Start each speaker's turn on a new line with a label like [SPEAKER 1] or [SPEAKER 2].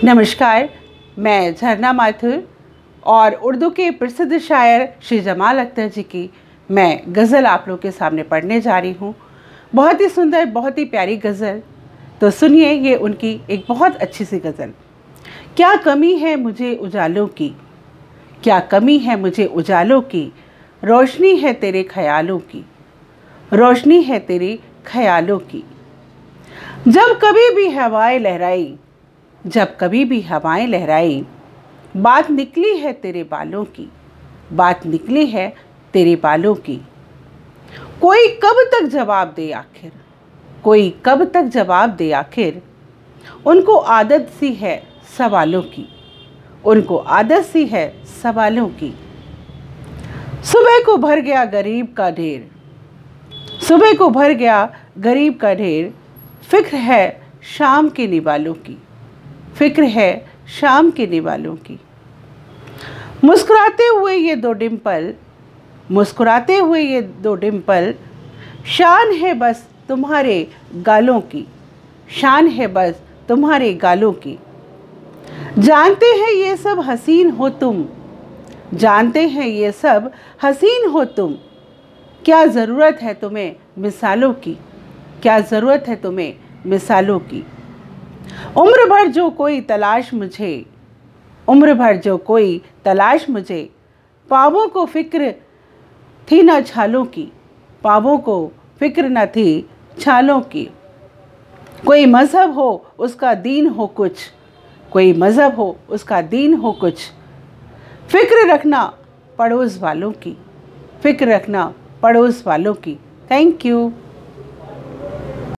[SPEAKER 1] नमस्कार, मैं झरना माथुर और उर्दू के प्रसिद्ध शायर श्री जमाल अख्तर जी की मैं गज़ल आप लोगों के सामने पढ़ने जा रही हूँ। बहुत ही सुंदर, बहुत ही प्यारी गज़ल। तो सुनिए, ये उनकी एक बहुत अच्छी सी गज़ल। क्या कमी है मुझे उजालों की, क्या कमी है मुझे उजालों की, रोशनी है तेरे ख्यालों की, रोशनी है तेरे ख्यालों की। जब कभी भी हवाएं लहराई, जब कभी भी हवाएं लहराई, बात निकली है तेरे बालों की, बात निकली है तेरे बालों की। कोई कब तक जवाब दे आखिर, कोई कब तक जवाब दे आखिर, उनको आदत सी है सवालों की, उनको आदत सी है सवालों की। सुबह को भर गया गरीब का ढेर, सुबह को भर गया गरीब का ढेर, फिक्र है शाम के निवालों की, फिक्र है शाम के निवालों की। मुस्कुराते हुए ये दो डिम्पल, मुस्कुराते हुए ये दो डिम्पल, शान है बस तुम्हारे गालों की, शान है बस तुम्हारे गालों की। जानते हैं ये सब हसीन हो तुम, जानते हैं ये सब हसीन हो तुम, क्या ज़रूरत है तुम्हें मिसालों की, क्या ज़रूरत है तुम्हें मिसालों की। उम्र भर जो कोई तलाश मुझे, उम्र भर जो कोई तलाश मुझे, पाँवों को फिक्र थी न छालों की, पाँवों को फिक्र न थी छालों की। कोई मज़हब हो उसका दीन हो कुछ, कोई मज़हब हो उसका दीन हो कुछ, फिक्र रखना पड़ोस वालों की, फिक्र रखना पड़ोस वालों की। Thank you.